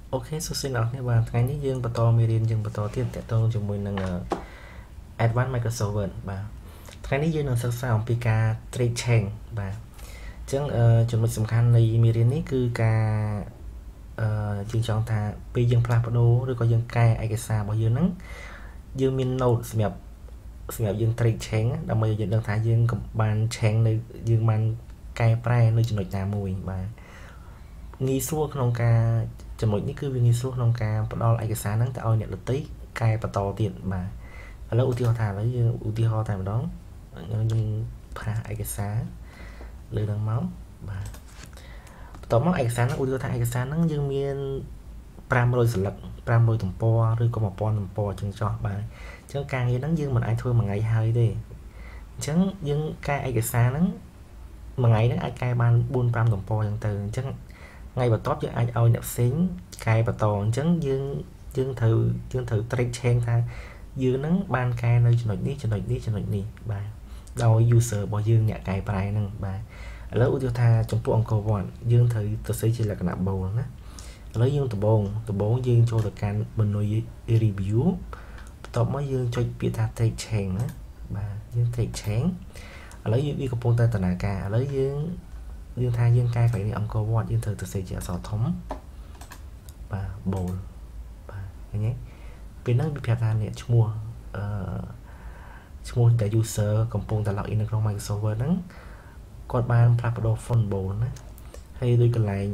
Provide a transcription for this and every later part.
Ok, số sinh học này và ngàyนี้យើងបន្តមេរៀនយើងបន្តទៀតតកតងជាមួយនឹង Advanced Microsoft Word បាទថ្ងៃនេះយើងនឹងសិក្សាអំពីការ trade chain បាទអញ្ចឹងចំណុចសំខាន់នៃមេរៀននេះគឺការយើងចង់ថាពេលយើងផ្លាស់ប្ដូរឬក៏យើងកែឯកសាររបស់យើងហ្នឹងយើងមាន note សម្រាប់យើង trade chain ដើម្បីយើងដឹងថាយើងបាន chain នៅយើងបានកែប្រែនៅចំណុចណាមួយបាទងាយស្រួលក្នុងការចំណុចនេះគឺវាងាយស្រួលក្នុងការផ្ដល់ឯកសារហ្នឹងទៅឲ្យអ្នកដទៃកែបន្តទៀតបាទឥឡូវឧទាហរណ៍ថាឥឡូវយើងឧទាហរណ៍តែម្ដងខ្ញុំផាសឯកសារលើហ្នឹងមកបាទបន្ទាប់មកឯកសារហ្នឹងឧទាហរណ៍ថាឯកសារហ្នឹងយើងមាន500សន្លឹក500ទំព័រឬក៏1000ទំព័រចឹងចោះបាទអញ្ចឹងការងារហ្នឹងយើងមិនអាចធ្វើមួយថ្ងៃហើយទេអញ្ចឹងយើងកែឯកសារហ្នឹងមួយថ្ងៃហ្នឹងអាចកែបាន4 5ទំព័រចឹងទៅអញ្ចឹងថ្ងៃបន្ទាប់យើងអាចឲ្យអ្នកផ្សេងកែបន្តអញ្ចឹងយើងត្រូវ trade chain ថាយើងនឹងបានកែនៅចំណុចនេះបាទដោយ user របស់យើងអ្នកកែប្រែហ្នឹងបាទឥឡូវឧទាហរណ៍ថាចំពោះអង្គរវត្តយើងត្រូវទៅសេជាលក្ខណៈ bold ណាឥឡូវយើងដំបូងយើងចូលទៅកាន់ menu review បន្ទាប់មកយើងចុចពាក្យថា trade chain ណាបាទយើង trade chain ឥឡូវវាកំពុងតែដំណើរការឥឡូវយើងថាយើងកែកន្លែងនេះអង្គរវត្តយើងត្រូវទៅសេជាអក្សរធំបាទ bold បាទឃើញទេពេលហ្នឹងវាប្រាប់ថាអ្នកឈ្មោះដែល user កំពុងតែ login នៅក្នុង Microsoft Word ហ្នឹងគាត់បានផ្លាស់ប្ដូរ font bold ណាហើយដូចកន្លែង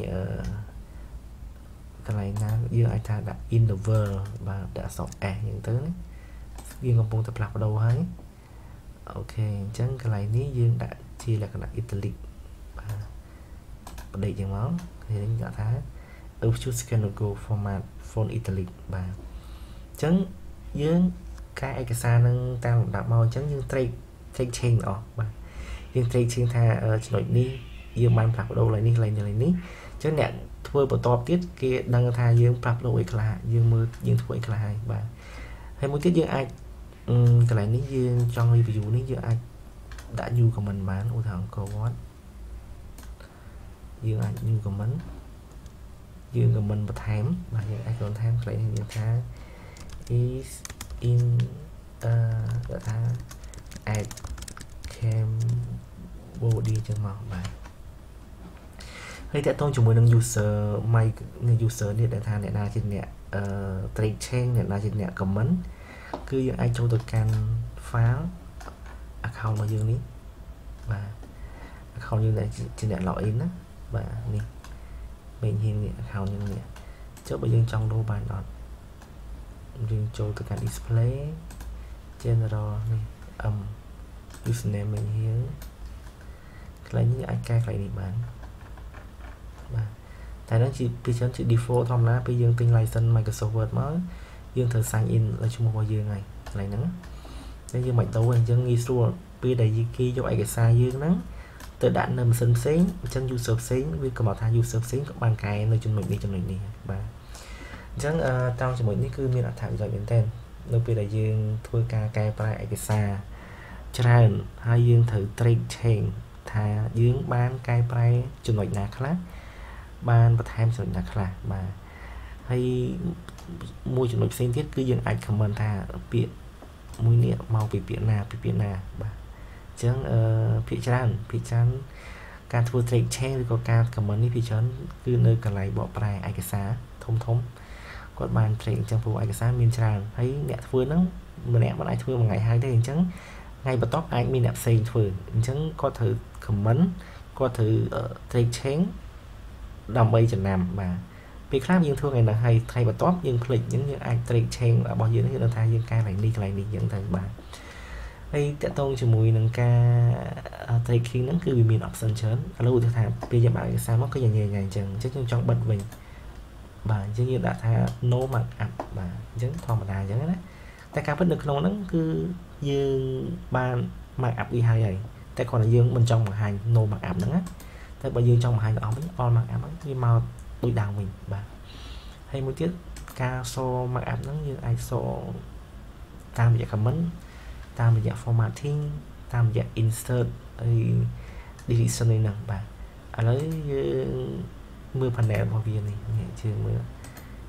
ណាយើងអាចថាដាក់ in the world បាទដាក់អក្សរ S អញ្ចឹងទៅណាវាកំពុងតែផ្លាស់ប្ដូរហើយអូខេអញ្ចឹងកន្លែងនេះយើងដាក់ជាលក្ខណៈ italic បាទបដិយ៉ាងមកយើងដាក់ថា choose can go format font italic បាទអញ្ចឹងយើងកែឯកសារនឹងតាមលំដាប់មកអញ្ចឹងយើង trade chain អស់បាទយើង trade chain ថាចំណុចនេះយើងបានផ្លាស់ប្ដូរឡើងនេះអញ្ចឹងអ្នកធ្វើបន្តទៀតគេដឹងថាយើងផ្លាស់ប្ដូរអីខ្លះយើងមើលយើងធ្វើអីខ្លះហើយបាទហើយមួយទៀតយើងអាចកន្លែងនេះយើងចង់ review នេះយើងអាចដាក់ new comment បានឧទាហរណ៍អង្គរវត្តយើងអាច new comment យើង comment បន្ថែមបាទយើងអាច comment បន្ថែមកន្លែងនេះយើងថា is in ដាក់ថា add Cambodia ចឹងមកបាទហើយតើតើជាមួយនឹង user នេះដែលថាអ្នកណាជាអ្នកtrade chain អ្នកណាជាអ្នក comment គឺយើងអាចចូលទៅកាន់ file account របស់យើងនេះបាទ account យើងដែលជាអ្នក login ណាបាទនេះមេញហ៊ាននេះ account យើងនេះចុះបើយើងចង់ដូរបានអត់យើងចូលទៅកាន់ display general នេះ username មេញហ៊ានកន្លែងនេះអាចកែកន្លែងនេះបានបាទតែនឹងជាពីច្រើនជា default ធម្មតាពេលយើងទិញ license Microsoft Word មកយើងត្រូវ sign in លើឈ្មោះរបស់យើងហើយកន្លែងហ្នឹងតែយើងមិនដូរអញ្ចឹងងាយស្រួលពេលដែលគេយកឯកសារយើងហ្នឹងទៅដាក់នៅម៉ាស៊ីនផ្សេងអញ្ចឹង user ផ្សេងវាកំណត់ថា user ផ្សេងក៏បានកែនៅចំណុចនេះបាទអញ្ចឹងតាមចំណុចនេះគឺមានអត្ថប្រយោជន៍មែនទែននៅពេលដែលយើងធ្វើការកែប្រែឯកសារច្រើនហើយយើងត្រូវ trade chain ថាយើងបានកែប្រែចំណុចណាខ្លះបានបន្ថែមចំណុចណាខ្លះបាទហើយមួយចំណុចផ្សេងទៀតគឺយើងអាច comment ថាពាក្យមួយនេះមកពីពាក្យណាបាទអញ្ចឹងភាគច្រើនការធ្វើ trade chain ឬក៏ការ comment នេះភាគច្រើនគឺនៅកន្លែងបកប្រែឯកសារធំគាត់បាន trade អញ្ចឹងព្រោះឯកសារមានច្រើនហើយអ្នកធ្វើហ្នឹងម្នាក់មិនអាចធ្វើមួយថ្ងៃហើយទេអញ្ចឹងថ្ងៃបន្ទាប់អាចមានអ្នកផ្សេងធ្វើអញ្ចឹងគាត់ត្រូវ comment គាត់ត្រូវ trade chain ដើម្បីចំណាំបាទពេលខ្លះយើងធ្វើថ្ងៃហ្នឹងហើយថ្ងៃបន្ទាប់យើងភ្លេចអញ្ចឹងយើងអាច trade chain របស់យើងយើងដឹងថាយើងកែកន្លែងនេះអញ្ចឹងទៅបាទហើយតកតងជាមួយនឹងការ trade chain ហ្នឹងគឺវាមាន option ច្រើនឥឡូវឧទាហរណ៍ថាពេលយើងបើកឯកសារមកគឺញ៉ៃអញ្ចឹងខ្ញុំចង់បិទវិញបាទអញ្ចឹងយើងដាក់ថា no markup បាទអញ្ចឹងធម្មតាអញ្ចឹងណាតែការពិតនៅក្នុងហ្នឹងគឺយើងបាន markup វាហើយតែគ្រាន់តែយើងមិនចង់បង្ហាញ no markup ហ្នឹងណាតែបើយើងចង់បង្ហាញទាំងអស់វិញ all markup ហ្នឹងវាមកដូចដើមវិញបាទហើយមួយទៀតការសរ markup ហ្នឹងយើងអាចសរតាមរយៈ comment តាមរយៈ formatting តាមរយៈ insert ហើយ deletion នេះហ្នឹងបាទឥឡូវយើងមើល panel របស់វានេះជើងមើល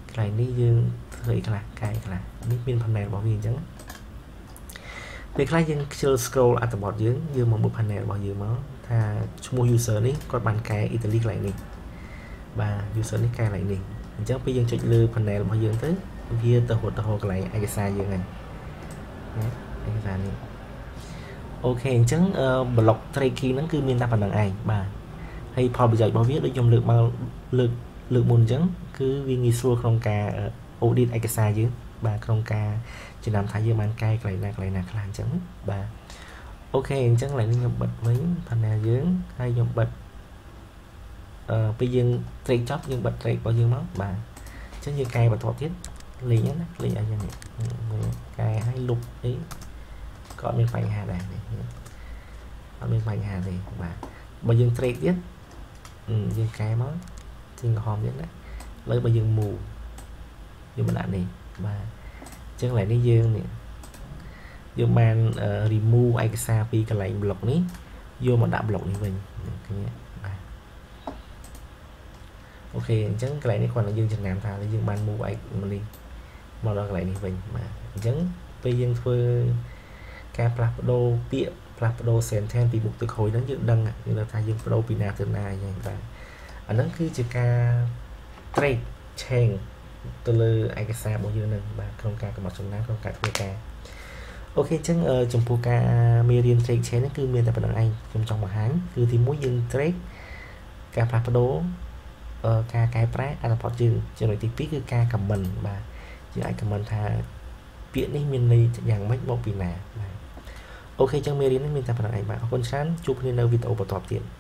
cái này dương thấy cái là nít pin panel bảo viên chẳng về cái dương scroll at the bottom dương một panel bảo dương nó tha mua user ní có bàn cái italic lại nè và user ní cái lại nè chắc bây giờ chọn lựa panel bảo dương tới kia tờ hồ cái này ai sai dương này anh ra nè ok chẳng block tracking nó cứ miền ta phần đằng ai bà hayพอ bây giờ bảo viết để dùng lượng bao lượng môn chẳng cứ viên nghi xua không cả audit ai sai chứ bà không cả chỉ làm thay dương bàn cái này làm chẳng bà ok chẳng lại nên bật với panel dưới hay dùng bật bây giờ trade job nhưng bật trade bao nhiêu nó bà chứ như cài và thọ tiết liền nhé liền ở như này cài hay lục ấy có miếng phanh hà này có miếng phanh hà thì bà bao nhiêu trade tiết dương cài nó thì hòm nhất đấy lấy bao nhiêu mù nhưng mà lại này bà chẳng lại đi dương nè vô man remove ai xa pi cái lại block ní vô mà đã block như mình ok chẳng cái này nó còn là dương chẳng làm thà là dương ban mua ai mà đi mà đó cái này như mình mà chẳng bây giờ thôi cái plapdo tiệm plapdo senten thì một từ khối nó dựng đăng như là thay dương pro pina từ này và anh nó cứ chỉ ca trade chain từ lơ ai xa bao nhiêu nè và không cả cái mặt súng nám không cả cái ca ok chẳng trong phố ca Merian trade chain nó cứ miền tại phần Anh trong mà hán cứ thì muốn dừng trade ca plapdo ca cái press anh phải dừng cho nên thì biết cứ ca cầm mình mà chỉ ai cầm mình thà biển đi miền này dạng mấy một vì nè ok chẳng Merian nó miền tại phần Anh bạn con sáng chụp lên đâu video bảo tọt tiền